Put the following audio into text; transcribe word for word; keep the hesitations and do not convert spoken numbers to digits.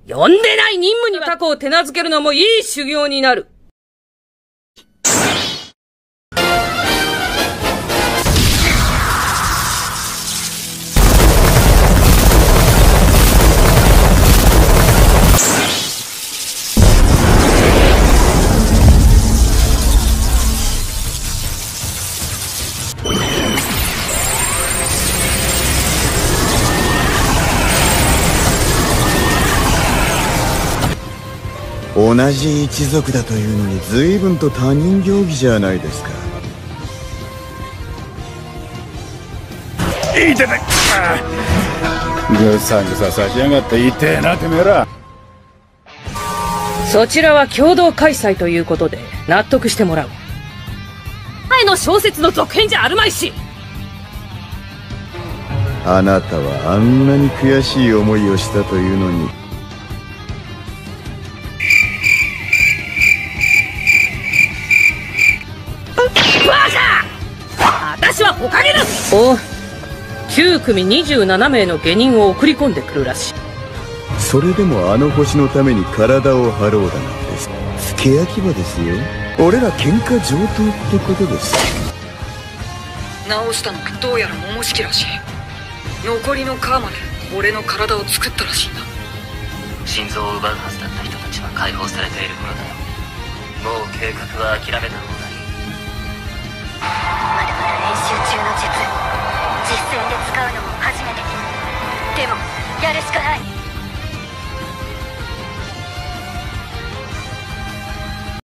呼んでない任務にはタコを手なずけるのもいい修行になる。 同じ一族だというのに随分と他人行儀じゃないですか。 いててぐさぐさ差しやがって痛えなてめえら。 そちらは共同開催ということで納得してもらう。前の小説の続編じゃあるまいし。 あなたはあんなに悔しい思いをしたというのに。 バカ！私はおかげです。おう、きゅうくみにじゅうななめいの下人を送り込んでくるらしい。 それでもあの星のために体を張ろうだなんて付け焼き場ですよ。俺ら喧嘩上等ってことです。 直したのはどうやら桃式らしい。残りの皮まで俺の体を作ったらしいんだ。 心臓を奪うはずだった人たちは解放されている頃だよ。もう計画は諦めた方がいい。 まだまだ練習中の術、実戦で使うのも初めて。でもやるしかない。